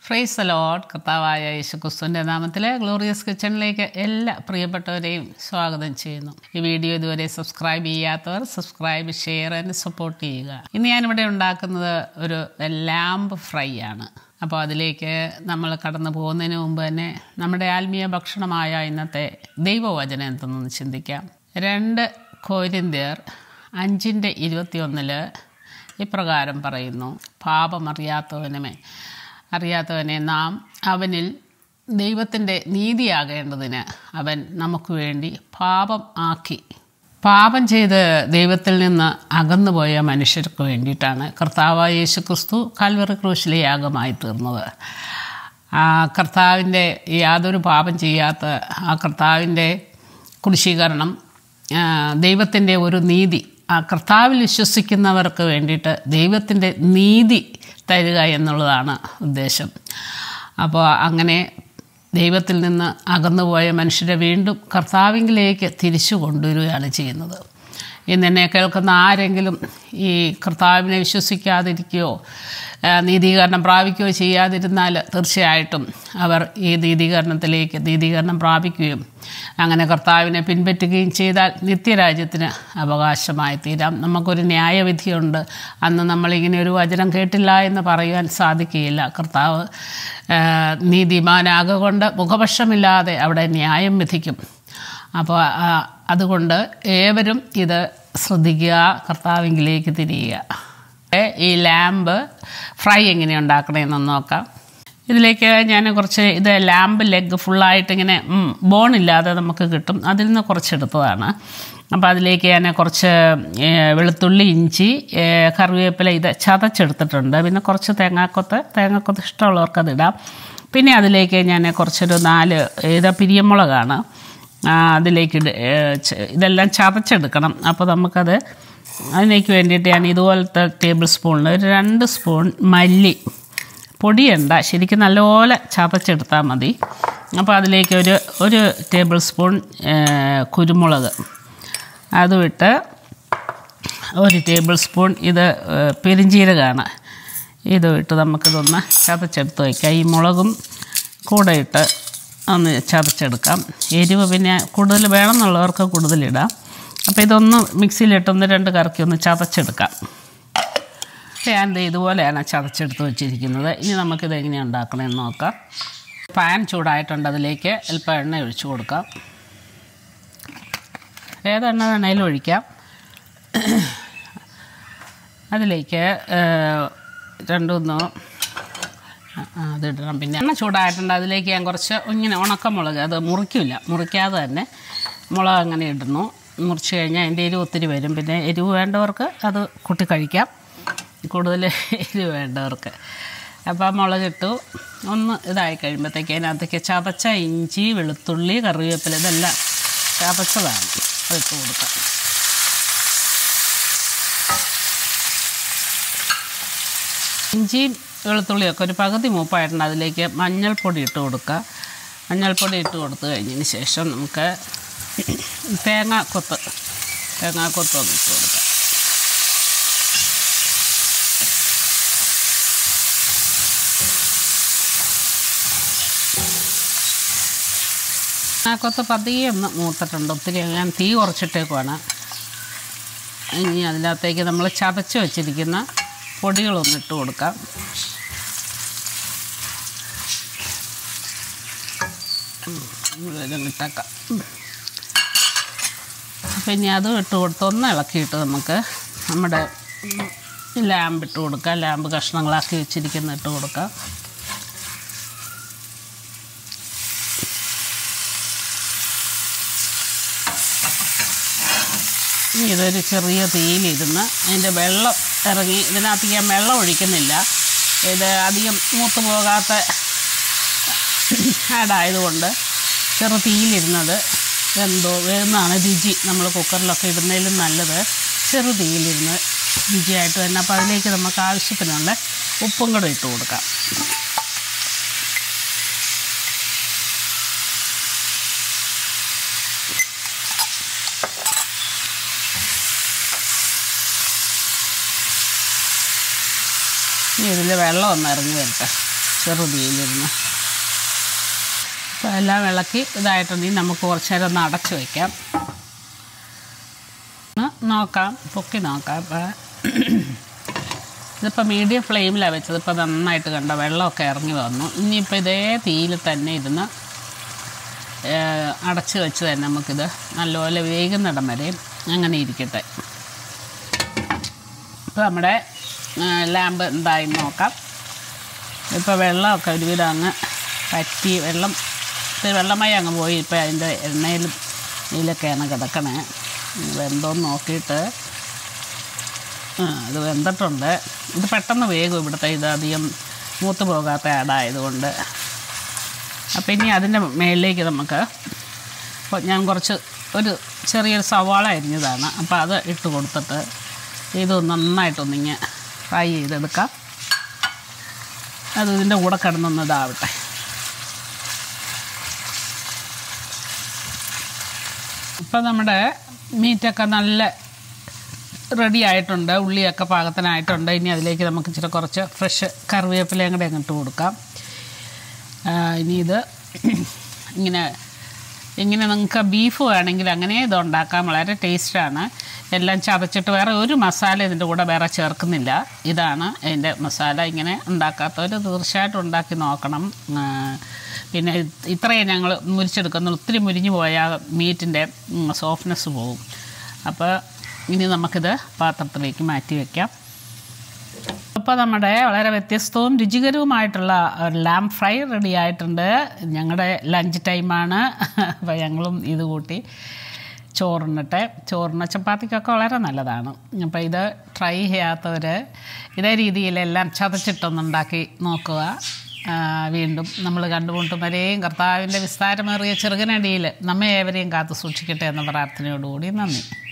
Praise the Lord. കർത്താവായ യേശുക്രിസ്തുവിൻ്റെ നാമത്തിൽ ഗ്ലോറിയസ് കിച്ചണിലേക്ക് എല്ലാ പ്രിയപ്പെട്ടവരെയും സ്വാഗതം ചെയ്യുന്നു. ഈ വീഡിയോ ഇതുവരെ സബ്സ്ക്രൈബ് ചെയ്യാത്തവർ സബ്സ്ക്രൈബ്, ഷെയർ ആൻഡ് സപ്പോർട്ട് ചെയ്യുക. ഇന്ന് ഞാനിവിടെ ഉണ്ടാക്കുന്നത് ഒരു ലാംബ് ഫ്രൈ ആണ്. അപ്പോൾ അതിലേക്ക് നമ്മൾ കടന്നു പോകുന്നതിന് മുമ്പ് തന്നെ നമ്മുടെ ആത്മീയ ഭക്ഷണമായ ഇന്നത്തെ ദൈവവചനം എന്തെന്ന് ചിന്തിക്കാം. 2 കൊരിന്ത്യർ 5:21 ഇപ്രകാരം പറയുന്നു: അറിയാത്തവനെ നാം അവനിൽ ദൈവത്തിൻ്റെ നീതിയാകേണ്ടതിന് അവൻ നമുക്ക് വേണ്ടി പാപം ചെയ്ത് ദൈവത്തിൽ നിന്ന് അകന്നുപോയ മനുഷ്യർക്ക് വേണ്ടിയിട്ടാണ് കർത്താവായ യേശുക്രിസ്തു കാൽവറി ക്രൂശിലെ യാഗമായി തീർന്നത്. കർത്താവിൻ്റെ യാതൊരു പാപം ചെയ്യാത്ത ആ കർത്താവിൻ്റെ ക്രൂശീകരണം ദൈവത്തിൻ്റെ ഒരു നീതി, ആ കർത്താവിൽ വിശ്വസിക്കുന്നവർക്ക് വേണ്ടിയിട്ട് ദൈവത്തിൻ്റെ നീതി തരിക എന്നുള്ളതാണ് ഉദ്ദേശം. അപ്പോൾ അങ്ങനെ ദൈവത്തിൽ നിന്ന് അകന്നുപോയ മനുഷ്യരെ വീണ്ടും കർത്താവിലേക്ക് തിരിച്ചു കൊണ്ടുവരികയാണ് ചെയ്യുന്നത്. ഇന്നെന്നെ കേൾക്കുന്ന ആരെങ്കിലും ഈ കർത്താവിനെ വിശ്വസിക്കാതിരിക്കുകയോ നീതീകരണം പ്രാപിക്കുകയോ ചെയ്യാതിരുന്നാൽ തീർച്ചയായിട്ടും അവർ ഈ നീതീകരണം പ്രാപിക്കുകയും അങ്ങനെ കർത്താവിനെ പിൻപറ്റുകയും ചെയ്താൽ നിത്യരാജ്യത്തിന് അവകാശമായി തീരാം. നമുക്കൊരു ന്യായവിധിയുണ്ട്. അന്ന് നമ്മളിങ്ങനെ ഒരു വചനം കേട്ടില്ല എന്ന് പറയുവാൻ സാധിക്കുകയില്ല. കർത്താവ് നീതിമാനാകൊണ്ട് മുഖപക്ഷമില്ലാതെ അവിടെ ന്യായം വിധിക്കും. അപ്പോൾ അതുകൊണ്ട് ഏവരും ഇത് ശ്രദ്ധിക്കുക, കർത്താവിലേക്ക് തിരിയുക. ഈ ലാംബ് ഫ്രൈ എങ്ങനെ ഉണ്ടാക്കണമെന്നൊന്ന് നോക്കാം. ഇതിലേക്ക് ഞാൻ കുറച്ച് ലാംബ് ലെഗ് ഫുള്ളായിട്ടിങ്ങനെ ബോണില്ലാതെ നമുക്ക് കിട്ടും, അതിൽ നിന്ന് കുറച്ചെടുത്തതാണ്. അപ്പോൾ അതിലേക്ക് ഞാൻ കുറച്ച് വെളുത്തുള്ളി, ഇഞ്ചി, കറിവേപ്പില ചതച്ചെടുത്തിട്ടുണ്ട്. പിന്നെ കുറച്ച് തേങ്ങാക്കൊത്ത് ഇഷ്ടമുള്ളവർക്ക് അതിടാം. പിന്നെ അതിലേക്ക് ഞാൻ കുറച്ചൊരു 4 പിരിയമുളകാണ് അതിലേക്ക് ഇതെല്ലാം ചതച്ചെടുക്കണം. അപ്പോൾ നമുക്കത് അതിലേക്ക് വേണ്ടിയിട്ട് ഞാൻ ഇതുപോലത്തെ ടേബിൾ സ്പൂണിൽ ഒരു 2 സ്പൂൺ മല്ലി പൊടിയണ്ട, ശരിക്കും നല്ലപോലെ ചതച്ചെടുത്താൽ മതി. അപ്പോൾ അതിലേക്ക് ഒരു ടേബിൾ സ്പൂൺ കുരുമുളക് അതുമിട്ട്, 1 ടേബിൾ സ്പൂൺ പെരിഞ്ജീരകമാണ്, ഇതുമിട്ട് നമുക്കിതൊന്ന് ചതച്ചെടുത്ത് വയ്ക്കാം. ഈ മുളകും കൂടെ ഇട്ട് ഒന്ന് ചതച്ചെടുക്കാം. എരിവ് പിന്നെ കൂടുതൽ വേണമെന്നുള്ളവർക്ക് കൂടുതലിടാം. അപ്പോൾ ഇതൊന്ന് മിക്സിയിലിട്ടൊന്ന് 2 കറക്കി ഒന്ന് ചതച്ചെടുക്കാം. ഞാൻ ഇതുപോലെയാണ് ചതച്ചെടുത്ത് വെച്ചിരിക്കുന്നത്. ഇനി നമുക്കിത് എങ്ങനെയാണ് ഉണ്ടാക്കണമെന്ന് നോക്കാം. പാൻ ചൂടായിട്ടുണ്ട്, അതിലേക്ക് അല്പം എണ്ണ ഒഴിച്ച് കൊടുക്കാം. ഏതെണ്ണ വേണേലും ഒഴിക്കാം. അതിലേക്ക് 2 അതിടണം. പിന്നെ എണ്ണ ചൂടായിട്ടുണ്ട്, അതിലേക്ക് ഞാൻ കുറച്ച് ഇങ്ങനെ ഉണക്കമുളക്, അത് മുറിക്കാതെ തന്നെ മുളക് അങ്ങനെ ഇടുന്നു. മുറിച്ച് കഴിഞ്ഞാൽ അതിൻ്റെ എരിവ് ഒത്തിരി വരും. പിന്നെ എരിവ് വേണ്ടവർക്ക് അത് കൂട്ടി കഴിക്കാം, കൂടുതൽ എരിവ് വേണ്ടവർക്ക്. അപ്പോൾ ആ മുളകിട്ടു ഒന്ന് ഇതായി കഴിയുമ്പോഴത്തേക്ക് അതിനകത്തേക്ക് ചതച്ച ഇഞ്ചി, വെളുത്തുള്ളി, കറിവേപ്പില ഇതെല്ലാം ചതച്ചതാണ്, അതിട്ട് കൊടുക്കാം. ഇഞ്ചിയും വെളുത്തുള്ളിയൊക്കെ ഒരു പകുതി മൂപ്പായിട്ടുണ്ട്. അതിലേക്ക് മഞ്ഞൾപ്പൊടി ഇട്ട് കൊടുക്കുക. മഞ്ഞൾപ്പൊടി ഇട്ട് കൊടുത്തു കഴിഞ്ഞതിന് ശേഷം നമുക്ക് തേങ്ങാക്കൊത്ത് ഒന്ന് ഇട്ട് കൊടുക്കാം. തേങ്ങാക്കൊത്ത് പതിയെ ഒന്ന് മൂത്തിട്ടുണ്ട്, ഒത്തിരി ഞാൻ തീ കുറച്ചിട്ടേക്കുവാണ്. ഇനി അതിനകത്തേക്ക് നമ്മൾ ചതച്ച് വെച്ചിരിക്കുന്ന പൊടികളൊന്ന് ഇട്ട് കൊടുക്കാം. ഇട്ടേക്കാം. പിന്നെ അതും ഇട്ട് കൊടുത്ത് ഒന്ന് ഇളക്കിയിട്ട് നമുക്ക് നമ്മുടെ ലാമ്പ് ഇട്ട് കൊടുക്കാം. ലാമ്പ് കഷ്ണങ്ങളാക്കി വെച്ചിരിക്കുന്ന ഇട്ട് കൊടുക്കാം. ഇനി ഇതൊരു ചെറിയ തീയിലിരുന്ന് അതിൻ്റെ വെള്ളം ഇറങ്ങി, ഇതിനകത്ത് ഞാൻ വെള്ളം ഒഴിക്കുന്നില്ല. ഇത് അധികം മൂത്ത് പോകാത്ത ആഡായതുകൊണ്ട് ചെറു തീയിലിരുന്നത് വേകുന്നതാണ് രുചി. നമ്മൾ കുക്കറിലൊക്കെ ഇടുന്നതിലും നല്ലത് ചെറു തീയിലിരുന്ന് രുചിയായിട്ട് തന്നെ. അപ്പോൾ അതിലേക്ക് നമുക്ക് ആവശ്യത്തിനുള്ള ഉപ്പും കൂടെ ഇട്ട് കൊടുക്കാം. ഇനി ഇതിൽ വെള്ളം ഒന്ന് ഇറങ്ങി വരട്ടെ. ചെറുതീയിലിരുന്ന്. അപ്പോൾ എല്ലാം ഇളക്കി ഇതായിട്ടുണ്ടെങ്കിൽ നമുക്ക് കുറച്ച് നേരം ഒന്ന് അടച്ച് വയ്ക്കാം. നോക്കാം, പൊക്കി നോക്കാം. അപ്പോൾ ഇതിപ്പോൾ മീഡിയം ഫ്ലെയിമിലാണ് വെച്ചത്. ഇപ്പോൾ നന്നായിട്ട് കണ്ട വെള്ളമൊക്കെ ഇറങ്ങി വന്നു. ഇനിയിപ്പോൾ ഇതേ തീയിൽ തന്നെ ഇരുന്ന് അടച്ച് വെച്ച് തന്നെ നമുക്കിത് നല്ലപോലെ വേകുന്നിടം വരെ അങ്ങനെ ഇരിക്കട്ടെ. ഇപ്പോൾ നമ്മുടെ ലാമ്പ് എന്തായി നോക്കാം. ഇപ്പോൾ വെള്ളമൊക്കെ ഒരുവിധം അങ്ങ് പറ്റി വെള്ളമായി അങ്ങ് പോയി. ഇപ്പോൾ അതിൻ്റെ എണ്ണയിലും ഇതിലൊക്കെയാണ് കിടക്കണേ. വെന്തോന്ന് നോക്കിയിട്ട് ഇത് വെന്തിട്ടുണ്ട്. ഇത് പെട്ടെന്ന് വേഗം ഇവിടുത്തെ ഇത് അധികം മൂത്ത് പോകാത്ത ആടായതുകൊണ്ട്. അപ്പോൾ ഇനി അതിൻ്റെ മേളിലേക്ക് നമുക്ക് ഞാൻ ഒരു ചെറിയൊരു സവാള അരിഞ്ഞതാണ്. അപ്പോൾ അത് ഇട്ട് കൊടുത്തിട്ട് ഇത് നന്നായിട്ടൊന്നിങ്ങനെ ഫ്രൈ ചെയ്തെടുക്കാം. അത് ഇതിൻ്റെ കൂടെ കിടന്നൊന്ന് ഇതാവട്ടെ. ഇപ്പോൾ നമ്മുടെ മീറ്റൊക്കെ നല്ല റെഡി ആയിട്ടുണ്ട്. ഉള്ളിയൊക്കെ പാകത്തിനായിട്ടുണ്ട്. ഇനി അതിലേക്ക് നമുക്ക് ഇച്ചിരി കുറച്ച് ഫ്രഷ് കറിവേപ്പിലയും കൂടെ അങ്ങോട്ട് കൊടുക്കാം. ഇനി ഇത് ഇങ്ങനെ നിങ്ങൾക്ക് ബീഫ് വേണമെങ്കിൽ അങ്ങനെ ഇത് ഉണ്ടാക്കാം. വളരെ ടേസ്റ്റാണ്. എല്ലാം ചതച്ചിട്ട് വേറെ ഒരു മസാല ഇതിൻ്റെ കൂടെ വേറെ ചേർക്കുന്നില്ല. ഇതാണ് അതിൻ്റെ മസാല. ഇങ്ങനെ ഉണ്ടാക്കാത്തവർ തീർച്ചയായിട്ടും ഉണ്ടാക്കി നോക്കണം. പിന്നെ ഇത്രയും ഞങ്ങൾ മുരിച്ചെടുക്കുന്നു. ഒത്തിരി മുരിഞ്ഞു പോയാൽ മീറ്റിൻ്റെ സോഫ്റ്റ്നെസ് പോകും. അപ്പോൾ ഇനി നമുക്കിത് പാത്രത്തിലേക്ക് മാറ്റി വയ്ക്കാം. അപ്പോൾ നമ്മുടെ വളരെ വ്യത്യസ്തവും രുചികരവുമായിട്ടുള്ള ലാംബ് ഫ്രൈ റെഡി ആയിട്ടുണ്ട്. ഞങ്ങളുടെ ലഞ്ച് ടൈമാണ്. അപ്പോൾ ഞങ്ങളും ഇത് കൂട്ടി ചോറിന് ചപ്പാത്തിക്കൊക്കെ വളരെ നല്ലതാണ്. അപ്പോൾ ഇത് ട്രൈ ചെയ്യാത്തവർ ഇതേ രീതിയിലെല്ലാം ചതച്ചിട്ടൊന്നുണ്ടാക്കി നോക്കുക. വീണ്ടും നമ്മൾ കണ്ടുമുട്ടുന്നവരെയും കർത്താവിൻ്റെ വിസ്താരമേറിയ ചെറുകനടിയിൽ നമ്മെ ഏവരെയും കാത്തു സൂക്ഷിക്കട്ടെ എന്ന പ്രാർത്ഥനയോടുകൂടി നന്ദി.